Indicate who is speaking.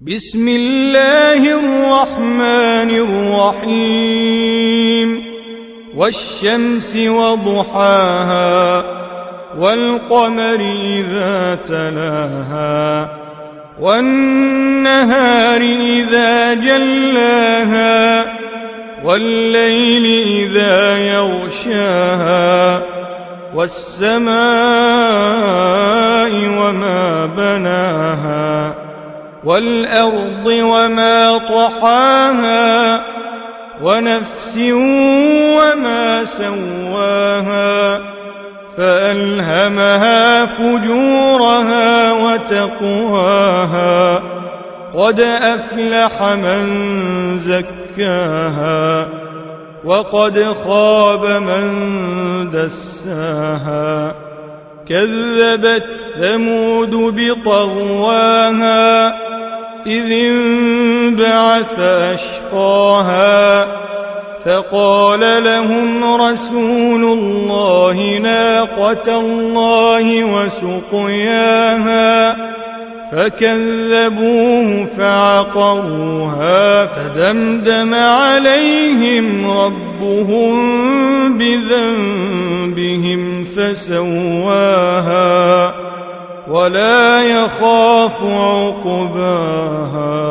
Speaker 1: بسم الله الرحمن الرحيم والشمس وضحاها والقمر إذا تلاها والنهار إذا جلاها والليل إذا يغشاها والسماء وما بناها والأرض وما طحاها ونفس وما سواها فألهمها فجورها وتقواها قد أفلح من زكاها وقد خاب من دساها كذبت ثمود بطغواها إذ انبعث أشقاها فقال لهم رسول الله ناقة الله وسقياها فكذبوه فعقروها فدمدم عليهم ربهم بذنبهم فسواها ولا يخاف عقباها.